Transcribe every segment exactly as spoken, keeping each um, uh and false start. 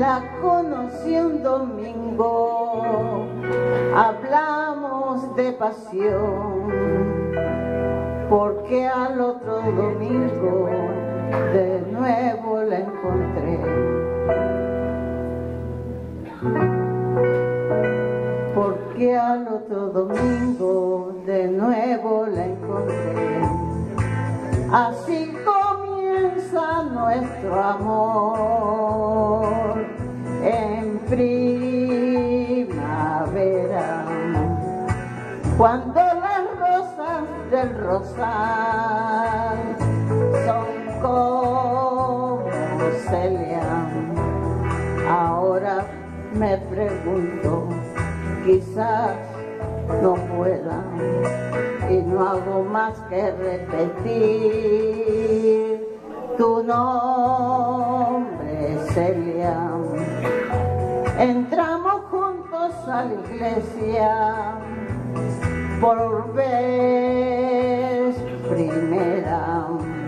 La conocí un domingo, hablamos de pasión, porque al otro domingo de nuevo la encontré. Porque al otro domingo de nuevo la encontré. Así comienza nuestro amor en primavera, cuando las rosas del rosal son como Celia. Ahora me pregunto, quizás no pueda, y no hago más que repetir tu nombre, Celia. Entramos juntos a la iglesia por vez primera.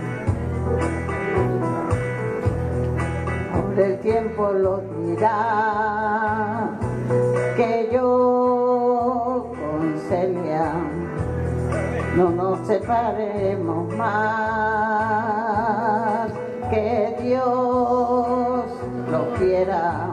Ahora el tiempo lo dirá, que yo con Celia no nos separemos más, que Dios lo quiera.